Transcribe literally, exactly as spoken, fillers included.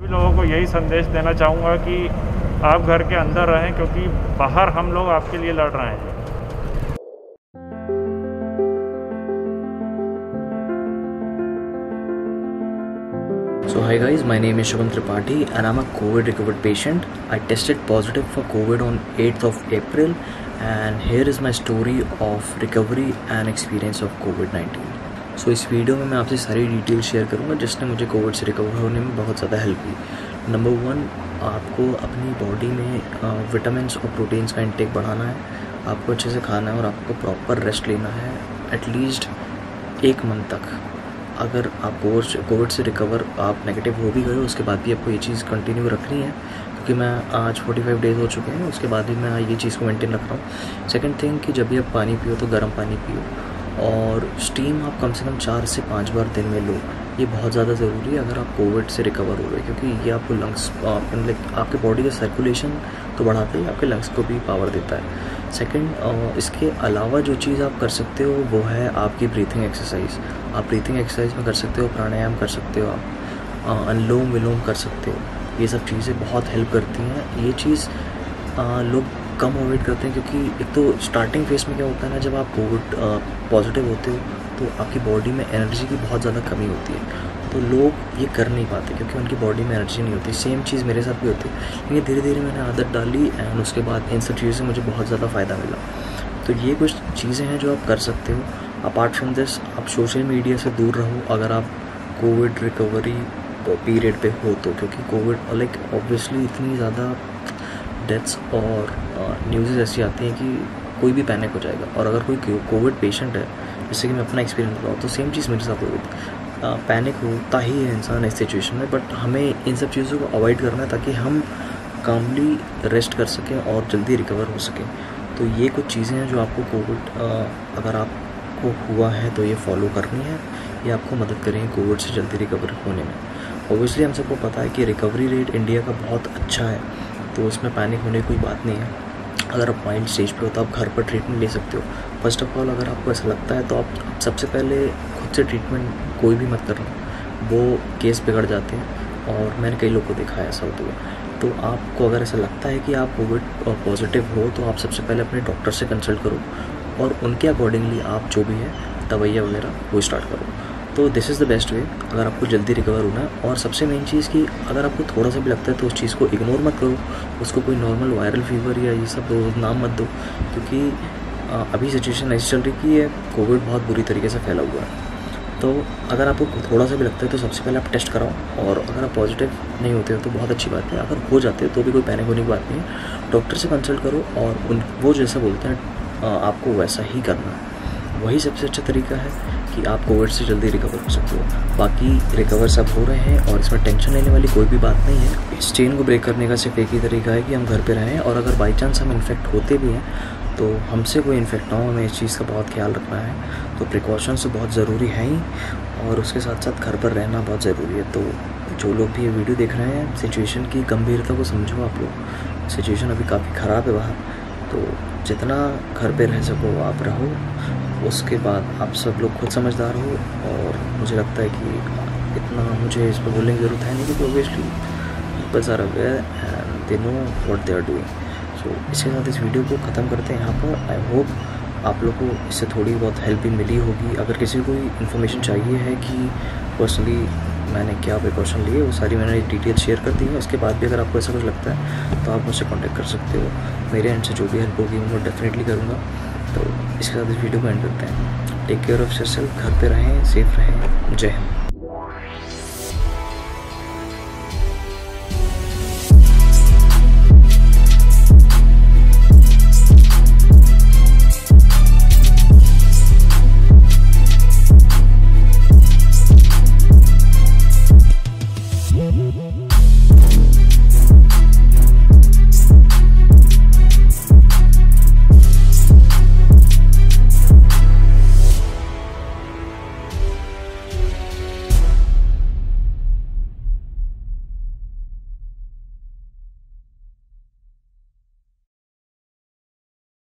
सभी लोगों को यही संदेश देना चाहूँगा कि आप घर के अंदर रहें, क्योंकि बाहर हम लोग आपके लिए लड़ रहे हैं। So hi guys, my name is Shubham Tripathi and I'm a COVID recovered patient. I tested positive for COVID on eighth of April and here is my story of recovery and experience of COVID nineteen. So इस video में मैं आपसे सारी detail share करूँगा जिसने मुझे Covid से recover होने में बहुत ज़्यादा हेल्प की। नंबर वन, आपको अपनी बॉडी में विटामिन्स और प्रोटीन्स का इंटेक बढ़ाना है, आपको अच्छे से खाना है और आपको प्रॉपर रेस्ट लेना है एटलीस्ट एक मंथ तक। अगर आप कोविड कोविड से रिकवर आप नेगेटिव हो भी गए हो उसके बाद भी आपको ये चीज़ कंटिन्यू रखनी है, क्योंकि मैं आज पैंतालीस डेज़ हो चुके हैं, उसके बाद भी मैं ये चीज़ को मेंटेन रख रहा हूँ। सेकंड थिंग कि जब भी आप पानी पियो तो गर्म पानी पियो और स्टीम आप कम से कम चार से पाँच बार दिन में लो। ये बहुत ज़्यादा ज़रूरी है अगर आप कोविड से रिकवर हो रहे हैं, क्योंकि ये आपको लंग्स लाइक आपके बॉडी का सर्कुलेशन तो बढ़ाता ही, आपके लंग्स को भी पावर देता है। सेकंड, इसके अलावा जो चीज़ आप कर सकते हो वो है आपकी ब्रीथिंग एक्सरसाइज। आप ब्रीथिंग एक्सरसाइज में कर सकते हो, प्राणायाम कर सकते हो, आप अनुलोम विलोम कर सकते हो। ये सब चीज़ें बहुत हेल्प करती हैं। ये चीज़ लोग कम अवॉइड करते हैं, क्योंकि एक तो स्टार्टिंग फेज में क्या होता है ना, जब आप कोविड पॉजिटिव होते हो तो आपकी बॉडी में एनर्जी की बहुत ज़्यादा कमी होती है, तो लोग ये कर नहीं पाते क्योंकि उनकी बॉडी में एनर्जी नहीं होती। सेम चीज़ मेरे साथ भी होती है, लेकिन धीरे धीरे मैंने आदत डाली एंड उसके बाद इन सब चीज़ों से मुझे बहुत ज़्यादा फ़ायदा मिला। तो ये कुछ चीज़ें हैं जो आप कर सकते हो। अपार्ट फ्रॉम दिस, आप सोशल मीडिया से दूर रहो अगर आप कोविड रिकवरी पीरियड पे हो तो, क्योंकि कोविड लाइक ऑब्वियसली इतनी ज़्यादा डेथ्स और न्यूज़ ऐसी आती हैं कि कोई भी पैनिक हो जाएगा। और अगर कोई कोविड पेशेंट है, जैसे कि मैं अपना एक्सपीरियंस बताऊँ तो सेम चीज़ मेरे साथ हो गई। पैनिक होता ही है इंसान इस सिचुएशन में, बट हमें इन सब चीज़ों को अवॉइड करना है ताकि हम कामली रेस्ट कर सकें और जल्दी रिकवर हो सकें। तो ये कुछ चीज़ें हैं जो आपको कोविड अगर आपको हुआ है तो ये फॉलो करनी है, ये आपको मदद करेंगे कोविड से जल्दी रिकवर होने में। ऑब्वियसली हम सबको पता है कि रिकवरी रेट इंडिया का बहुत अच्छा है, तो इसमें पैनिक होने की कोई बात नहीं है। अगर आप माइल्ड स्टेज पे हो तो आप घर पर ट्रीटमेंट ले सकते हो। फर्स्ट ऑफ ऑल, अगर आपको ऐसा लगता है तो आप सबसे पहले खुद से ट्रीटमेंट कोई भी मत करना, वो केस बिगड़ जाते हैं और मैंने कई लोगों को देखा है ऐसा होता है। तो आपको अगर ऐसा लगता है कि आप कोविड पॉजिटिव हो तो आप सबसे पहले अपने डॉक्टर से कंसल्ट करो और उनके अकॉर्डिंगली आप जो भी है दवाइयाँ वगैरह वो स्टार्ट करो। तो this is the best way अगर आपको जल्दी रिकवर होना है। और सबसे मेन चीज़ कि अगर आपको थोड़ा सा भी लगता है तो उस चीज़ को इग्नोर मत करो, उसको कोई नॉर्मल वायरल फीवर या ये सब नाम मत दो, क्योंकि अभी सिचुएशन ऐसी चल रही कि ये कोविड बहुत बुरी तरीके से फैला हुआ है। तो अगर आपको थोड़ा सा भी लगता है तो सबसे पहले आप टेस्ट कराओ, और अगर आप पॉजिटिव नहीं होते हो तो बहुत अच्छी बात है। अगर हो जाते हो तो भी कोई पैनिक होने की बात नहीं है, डॉक्टर से कंसल्ट करो और उन वो जैसा बोलते हैं आपको वैसा ही करना है। वही सबसे अच्छा तरीका है कि आप कोविड से जल्दी रिकवर हो सकते हो। बाकी रिकवर सब हो रहे हैं और इसमें टेंशन लेने वाली कोई भी बात नहीं है। इस चेन को ब्रेक करने का सिर्फ एक ही तरीका है कि हम घर पे रहें, और अगर बाई चांस हम इन्फेक्ट होते भी हैं तो हमसे कोई इन्फेक्ट ना हो, हमें इस चीज़ का बहुत ख्याल रखना है। तो प्रिकॉशंस तो बहुत ज़रूरी हैं ही, और उसके साथ साथ घर पर रहना बहुत ज़रूरी है। तो जो लोग भी ये वीडियो देख रहे हैं, सिचुएशन की गंभीरता को समझो। आप लोग सिचुएशन अभी काफ़ी ख़राब है बाहर, तो जितना घर पे रह सको आप रहो। उसके बाद आप सब लोग खुद समझदार हो, और मुझे लगता है कि इतना मुझे इस पर बोलने की ज़रूरत है नहीं, क्योंकि obviously peoples are aware and they know what they are doing. So इसके साथ इस वीडियो को ख़त्म करते हैं यहाँ पर। आई होप आप लोग को इससे थोड़ी बहुत हेल्प भी मिली होगी। अगर किसी को कोई इन्फॉर्मेशन चाहिए है कि पर्सनली मैंने क्या प्रिकॉशन लिए, वो सारी मैंने डिटेल शेयर कर दी है। उसके बाद भी अगर आपको ऐसा कुछ लगता है तो आप मुझसे कॉन्टैक्ट कर सकते हो। मेरे एंड से जो भी हेल्प होगी वो डेफिनेटली करूँगा। तो इसके साथ इस वीडियो को एंड करते हैं। टेक केयर ऑफ़ योरसेल्फ, घर पे रहें, सेफ रहें। जय हिंद।